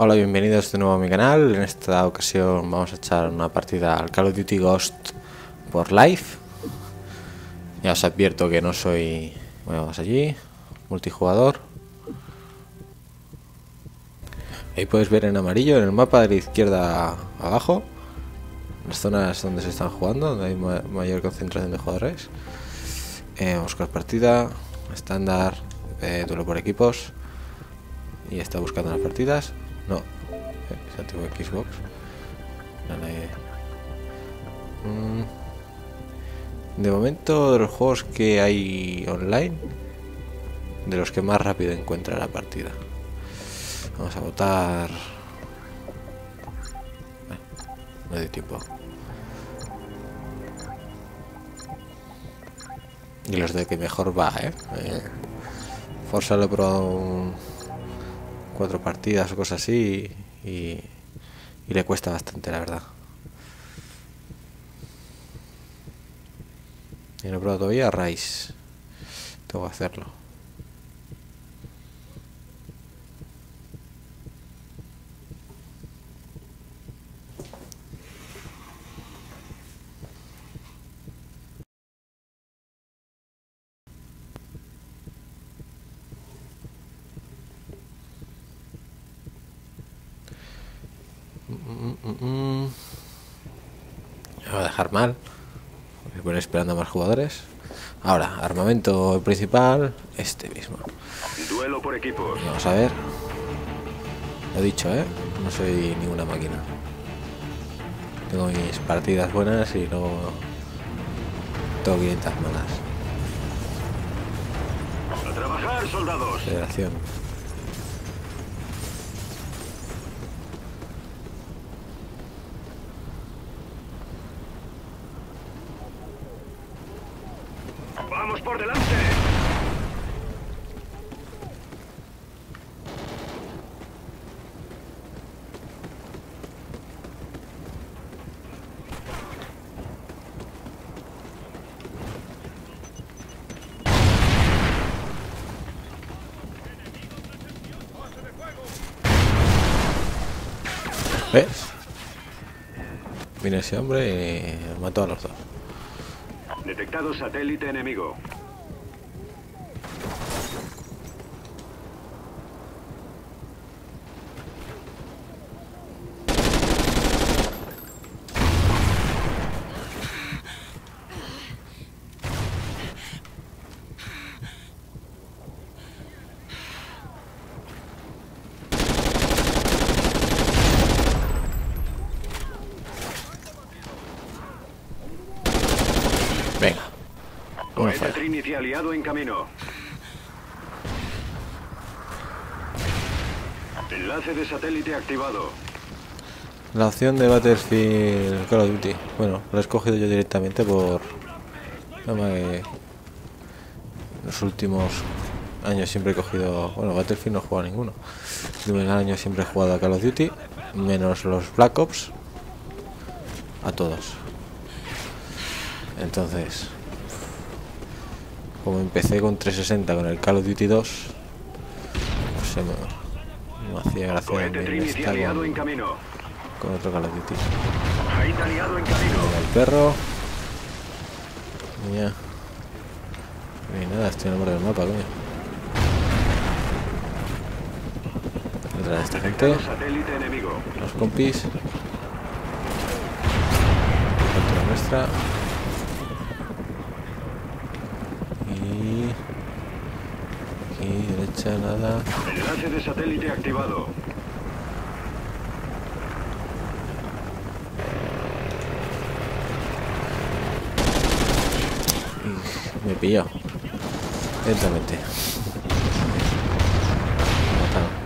Hola, bienvenidos de nuevo a mi canal. En esta ocasión vamos a echar una partida al Call of Duty Ghost por live. Ya os advierto que no soy... Bueno, vamos allí, multijugador. Ahí podéis ver en amarillo en el mapa de la izquierda abajo las zonas donde se están jugando, donde hay mayor concentración de jugadores. Buscar partida, estándar, duelo por equipos. Y está buscando las partidas. No, es antiguo Xbox. Dale. De momento, de los juegos que hay online, de los que más rápido encuentra la partida. Vamos a votar. No hay tiempo. Y los de que mejor va, Forza lo he probado 4 partidas o cosas así y le cuesta bastante, la verdad. Y no he probado todavía Rise. Tengo que hacerlo. Me va a dejar mal. Me pone esperando a más jugadores. Ahora, armamento principal, este mismo. Duelo por equipos. Vamos a ver. Lo dicho, no soy ninguna máquina. Tengo mis partidas buenas y luego tengo 500 malas. A trabajar, soldados. Federación. Vamos por delante. ¿Ves? Viene ese hombre y mató a los dos. Detectado satélite enemigo. Venga. Cohete Trinity aliado en camino. Enlace de satélite activado. La opción de Battlefield Call of Duty. Bueno, lo he escogido yo directamente por... Los últimos años siempre he cogido... Bueno, Battlefield no he jugado a ninguno. Los últimos años siempre he jugado a Call of Duty. Menos los Black Ops. A todos. Entonces... Como empecé con 360 con el Call of Duty 2, pues me hacía gracia Cohete Trinity aliado en camino. con otro Call of Duty. Ahí aliado en camino. El perro. Mira. Ni nada, estoy en el borde del mapa, coño. Detrás de esta gente. Satélite enemigo. Los compis. Contra nuestra. Y derecha nada. Enlace de satélite activado. Y me pilló lentamente. Matado.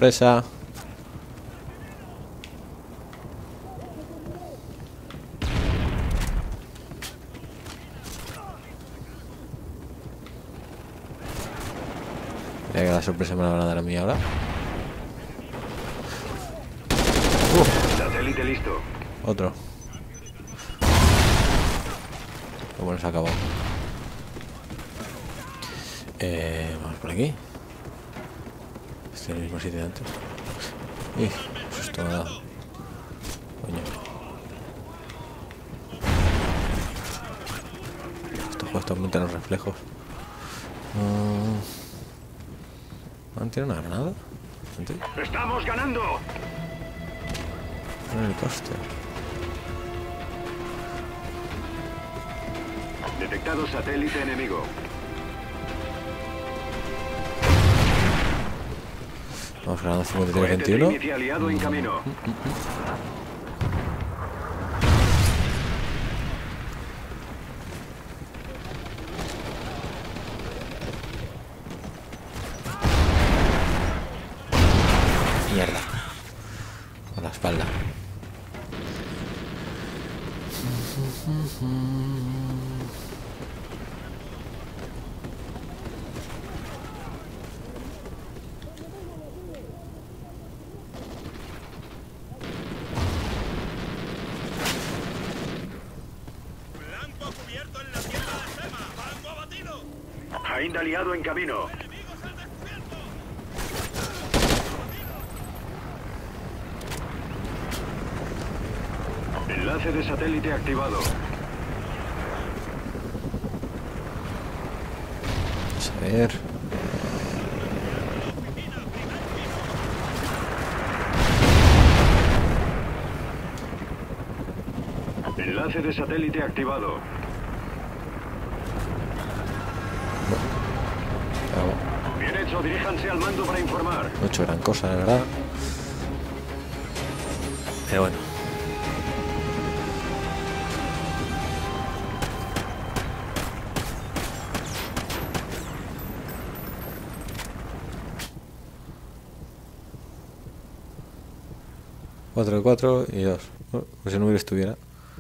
sorpresa. Mira que la sorpresa me la van a dar a mí ahora. Satélite listo. Otro. Bueno, se acabó. Vamos por aquí. Este es el mismo sitio de antes. Uy, susto me ha dado. Coño. Estos juegos aumentan los reflejos. ¿Han tirado una granada? ¿Antes? ¡Estamos ganando! En el coste. Detectado satélite enemigo. Vamos ganando Cohete 53-21. Trinity aliado en camino. Mierda. Con la espalda. Blanco cubierto en la tierra de Sema. Blanco abatido. Jain aliado en camino. Enemigos al descubierto. Enlace de satélite activado. Vamos a ver. Enlace de satélite activado. Pero Bien hecho, diríjanse al mando para informar. no he hecho gran cosa, la verdad. Pero bueno. Cuatro de 4 y 2. Pues si no hubiera estuviera.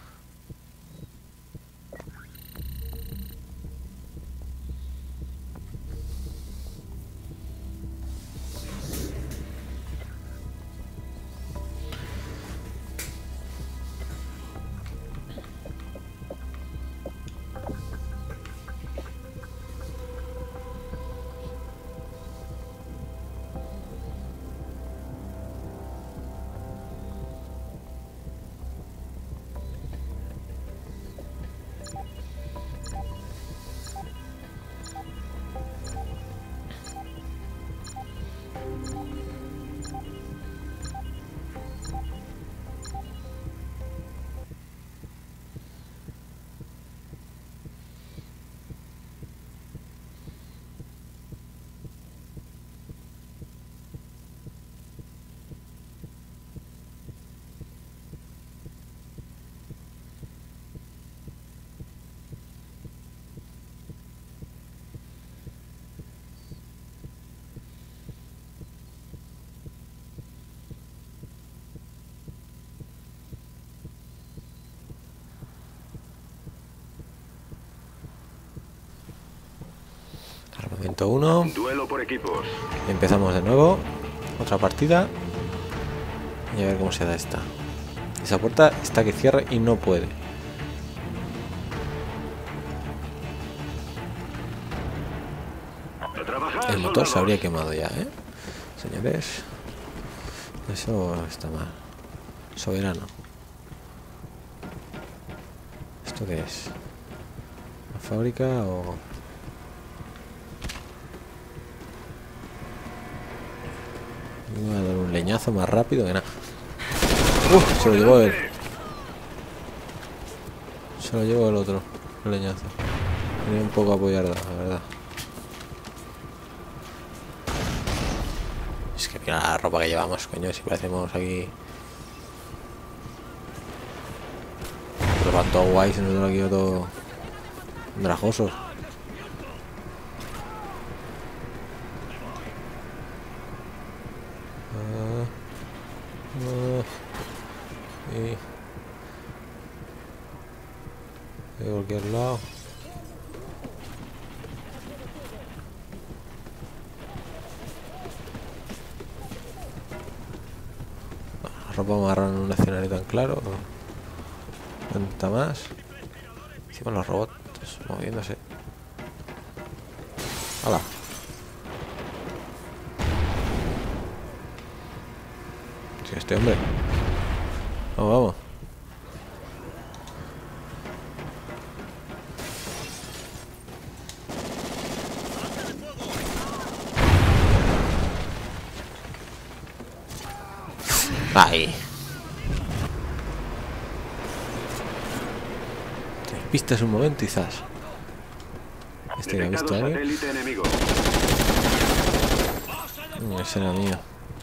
Armamento 1. Duelo por equipos. Empezamos de nuevo. Otra partida. Y a ver cómo se da esta. Esa puerta está que cierra y no puede. A trabajar, El motor se soldados. habría quemado ya, ¿eh? Señores. Eso está mal. Soberano. ¿Esto qué es? ¿La fábrica o...? Me voy a dar un leñazo más rápido que nada. Se lo llevó él. Se lo llevó el otro. El leñazo. Tenía un poco apoyarda, la verdad. Es que mira la ropa que llevamos, coño. Si parecemos aquí... Pero van todos guays y nosotros aquí todo... Andrajosos. A De cualquier lado. La ropa marrón en un escenario tan claro. Cuenta más. Encima los robots moviéndose. ¡Hala! Sí, este hombre. Vamos, vamos. Ahí. Te despistas un momento y zas. Este que ha visto a alguien. Satélite enemigo. Ese era mío.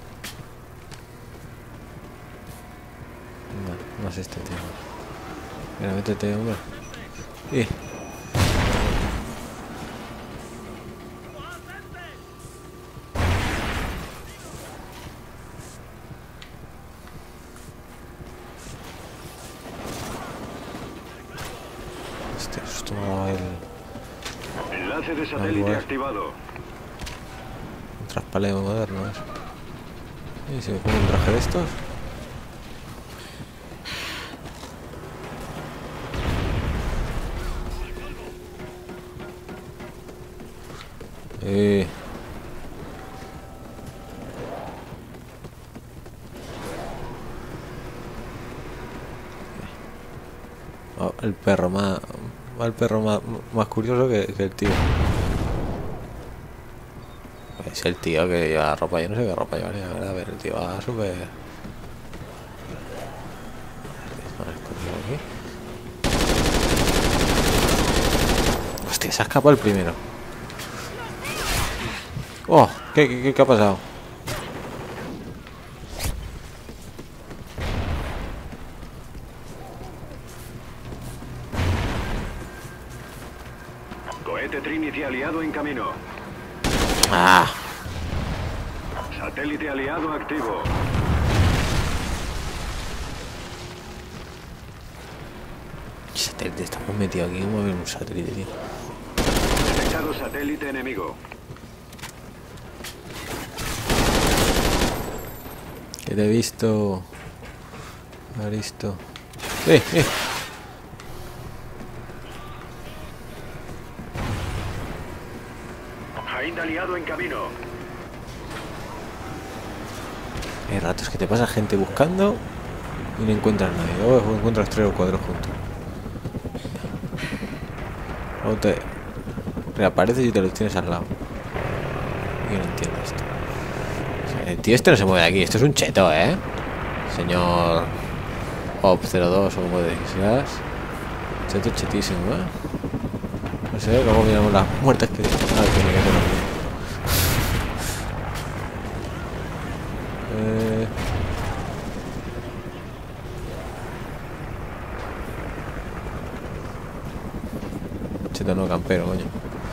No es este tío. Mira, métete, hombre. Este susto me ha dado el Enlace de satélite bueno. activado. un traspaleo moderno. ¿Y si me pongo un traje de estos? Oh, el perro más curioso que el tío. Es el tío que lleva ropa, yo no sé qué ropa llevaría, la verdad. A ver, el tío va súper... Hostia, se ha escapado el primero. Oh, ¿qué ha pasado? Cohete Trinity aliado en camino. Ah, Satélite aliado activo. satélite, estamos metidos aquí. ¿Cómo ver un satélite, tío? Detectado satélite enemigo. Que te he visto. Aristo. Hind aliado en camino. Hay ratos que te pasa gente buscando y no encuentras nadie. O encuentras 3 o 4 juntos. O te reapareces y te los tienes al lado. Yo no entiendo esto. O sea, el tío este no se mueve de aquí. Esto es un cheto, ¿eh? Señor Op02 o como decías. Cheto chetísimo, ¿eh? No sé, luego miramos las muertes que... Ah, que me quedo aquí. Cheto no campero, coño.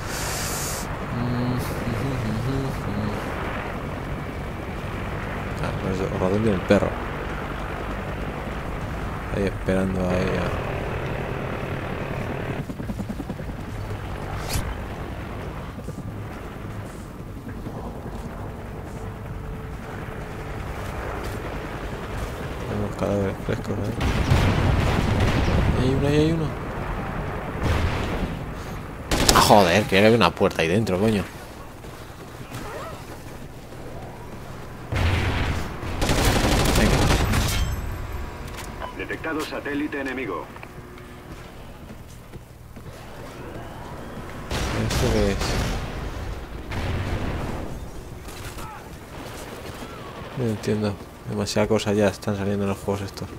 Ah, pues Rodón y el perro. Ahí esperando a ella. Hay unos cadáveres frescos ahí. Ahí hay uno. Ah, joder, que hay una puerta ahí dentro, coño. Detectado satélite enemigo. ¿Esto qué es? No entiendo. Demasiada cosa ya están saliendo en los juegos estos.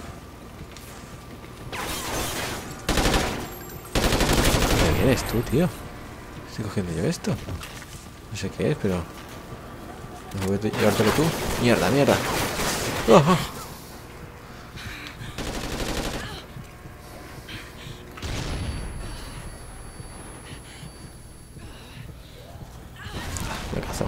¿Quién eres tú, tío? Estoy cogiendo yo esto. No sé qué es, pero... ¿No voy a llevártelo tú? ¡Mierda, mierda! ¡Oh! Me cazó.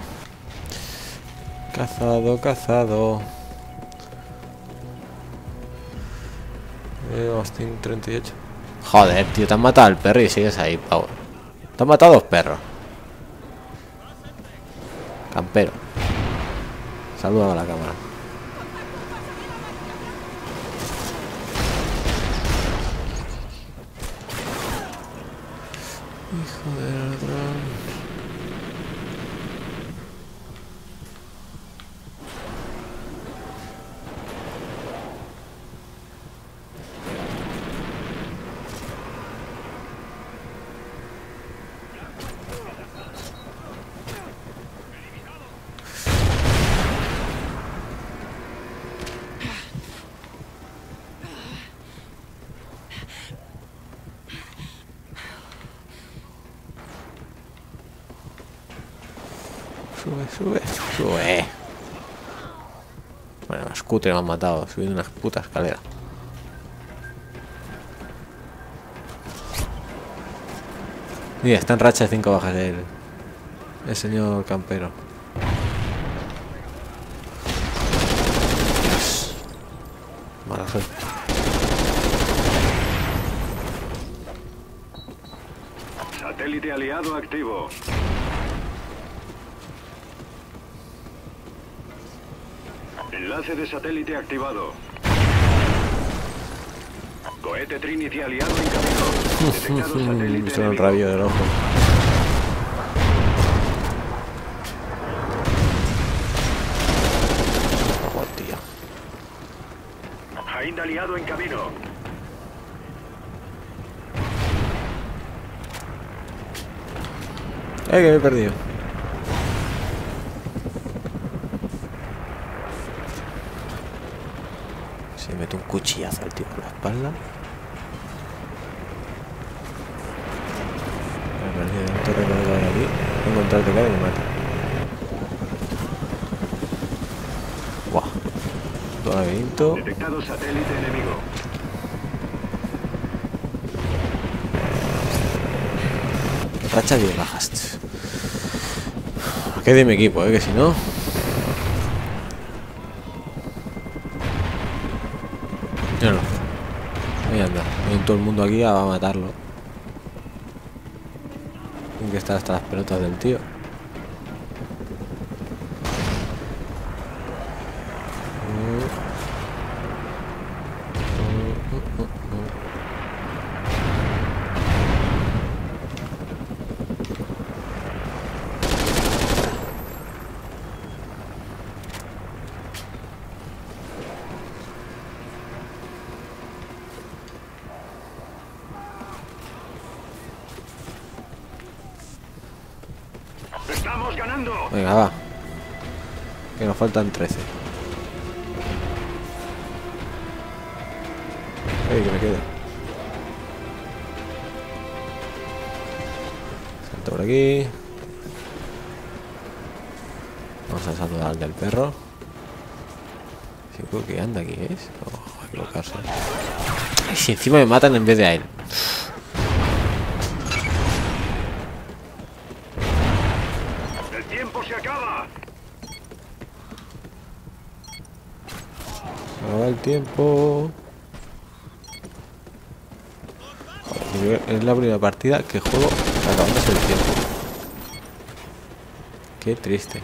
Cazado. Austin 38. Joder, tío, te han matado al perro y sigues ahí, pavo. Te han matado 2 perros. Campero. Saluda a la cámara. Hijo de ladrón. Sube. Bueno, los cutres me han matado subiendo una puta escalera. Mira, está en racha de 5 bajas el señor campero. Dios. Mala suerte. Satélite aliado activo. Enlace de satélite activado. Cohete Trinity aliado en camino. Detectado satélite Esto es un enemigo. rayo del ojo. Oh, tío. Hind aliado en camino. Que me he perdido. Se mete un cuchillazo al tío por la espalda. Me he perdido un torre que hay aquí. Voy a encontrar que cae y me mata. Buah. Todo laberinto. Detectado satélite enemigo. Racha 10 bajas. Que de mi equipo, que si no. Míralo. Ahí anda. Viene todo el mundo aquí a matarlo. Tienen que estar hasta las pelotas del tío. ¡Estamos ganando! Venga, va. Que nos faltan 13. Que me quede. Salto por aquí. Vamos a saludar al del perro. Seguro que anda aquí, ¿es? Oh, equivocarse. Ay, si encima me matan en vez de a él. ¡El tiempo se acaba! Se acaba el tiempo. Joder, es la primera partida que juego acabándose el tiempo. Qué triste.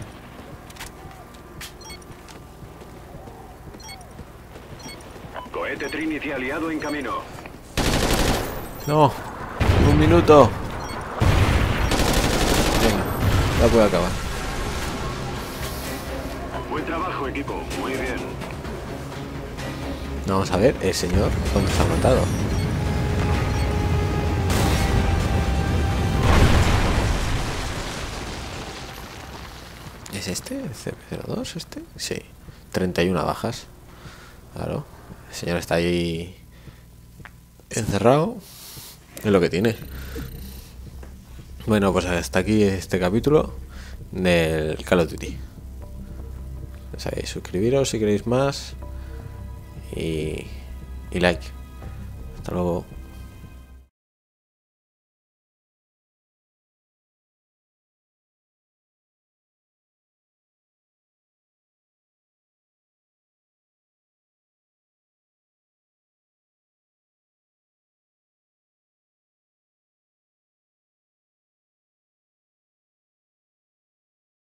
Cohete Trinity aliado en camino. No, 1 minuto. Venga, ya puedo acabar. Buen trabajo, equipo. Muy bien. Vamos a ver el señor cuánto se ha matado. ¿Es este? ¿El CP02 este? Sí. 31 bajas. Claro. El señor está ahí encerrado. Es lo que tiene. Bueno, pues hasta aquí este capítulo del Call of Duty. Ya sabéis, suscribiros si queréis más. Y like. Hasta luego.